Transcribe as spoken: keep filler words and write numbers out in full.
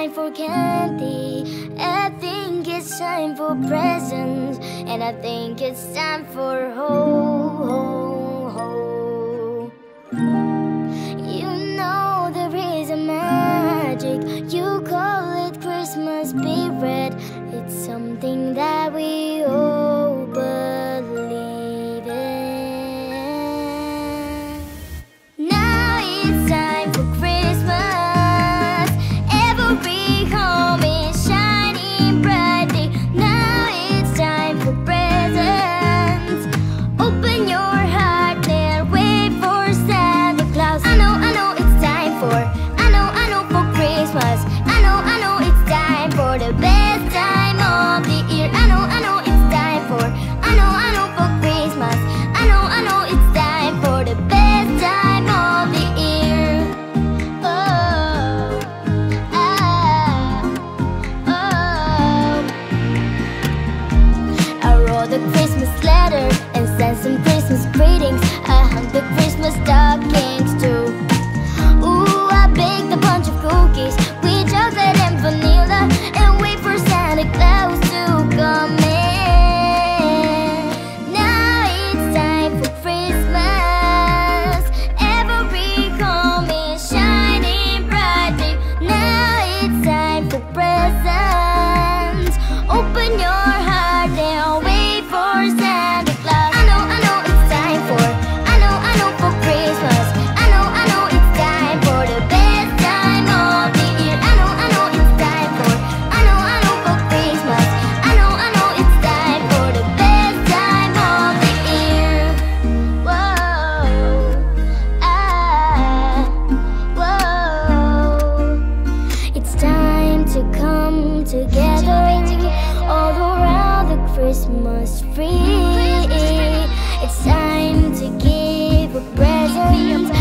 time for candy. I think it's time for presents, and I think it's time for ho, ho, ho. You know there is a magic, you call it Christmas spirit. It's something that we all believe in. Now it's time for Christmas. Every home is shining brightly. Now it's time for presents. Open your heart and wait for Santa Claus. I know, I know it's time for, I know, I know for Christmas. I know, I know it's time for the best time of the year. I know, I know it's time for, I know, I know for Christmas. I know, I know it's time for the best time of the year. Oh, ah, oh. I wrote a Christmas letter and sent some Christmas greetings. I hung the Christmas stockings too. Ooh, I baked a bunch of cookies with chocolate and vanilla, and wait for Santa Claus to come in. Now it's time for Christmas. Every home is shining brightly. Now it's time for presents. Open your heart and wait for Santa Claus. I know, I know it's time for, I know, I know for Christmas. I know, I know it's time for the best time of the year. I know, I know it's time for, I know, I know for Christmas. I know, I know it's time for the best time of the year. Whoa, ah, whoa. It's time to come together all around the Christmas tree. It's time to give a present